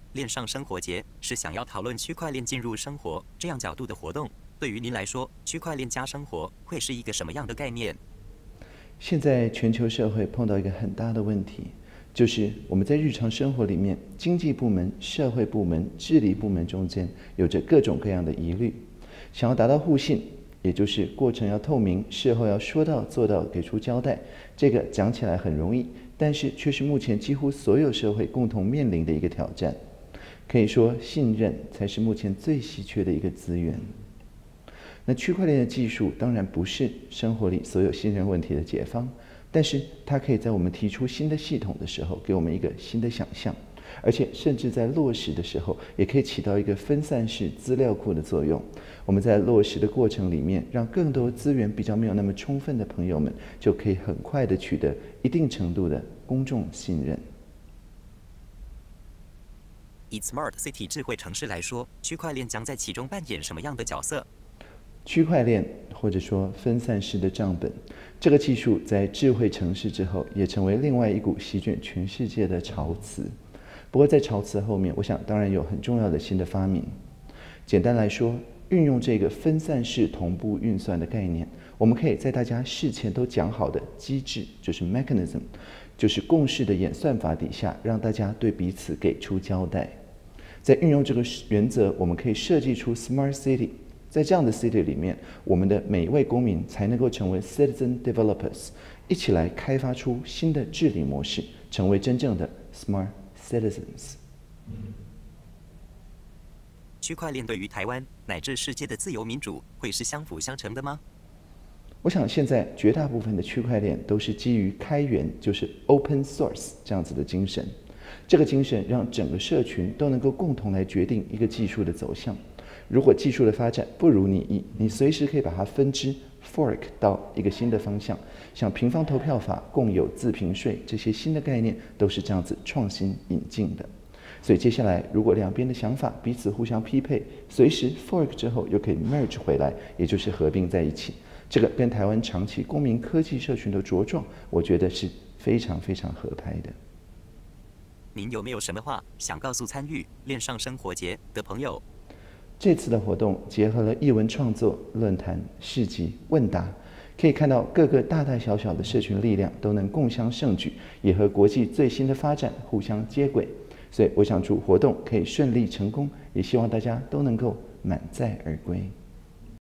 链上生活节是想要讨论区块链进入生活这样角度的活动。对于您来说，区块链加生活会是一个什么样的概念？ 现在全球社会碰到一个很大的问题，就是我们在日常生活里面，经济部门、社会部门、治理部门中间有着各种各样的疑虑，想要达到互信，也就是过程要透明，事后要说到做到，给出交代。这个讲起来很容易，但是却是目前几乎所有社会共同面临的一个挑战。可以说，信任才是目前最稀缺的一个资源。那区块链的技术当然不是生活里所有信任问题的解方，但是它可以在我们提出新的系统的时候，给我们一个新的想象，而且甚至在落实的时候，也可以起到一个分散式资料库的作用。我们在落实的过程里面，让更多资源比较没有那么充分的朋友们，就可以很快的取得一定程度的公众信任。 以 Smart City 智慧城市来说，区块链将在其中扮演什么样的角色？ 区块链或者说分散式的账本，这个技术在智慧城市之后，也成为另外一股席卷全世界的潮词。不过在潮词后面，我想当然有很重要的新的发明。简单来说，运用这个分散式同步运算的概念，我们可以在大家事前都讲好的机制，就是 mechanism， 就是共识的演算法底下，让大家对彼此给出交代。在运用这个原则，我们可以设计出 Smart City。在这样的 City 里面，我们的每一位公民才能够成为 Citizen Developers， 一起来开发出新的治理模式，成为真正的 Smart Citizens。 区块链对于台湾乃至世界的自由民主会是相辅相成的吗？ 我想现在绝大部分的区块链都是基于开源，就是 Open Source 这样子的精神。这个精神让整个社群都能够共同来决定一个技术的走向。如果技术的发展不如你意，你随时可以把它分支 fork 到一个新的方向。像平方投票法、共有自评税这些新的概念都是这样子创新引进的。所以接下来，如果两边的想法彼此互相匹配，随时 fork 之后又可以 merge 回来，也就是合并在一起。这个跟台湾长期公民科技社群的茁壮，我觉得是非常非常合拍的。 您有没有什么话想告诉参与链上生活节的朋友？ 这次的活动结合了艺文创作、论坛、市集、问答，可以看到各个大大小小的社群力量都能共襄盛举，也和国际最新的发展互相接轨。所以我想祝活动可以顺利成功，也希望大家都能够满载而归。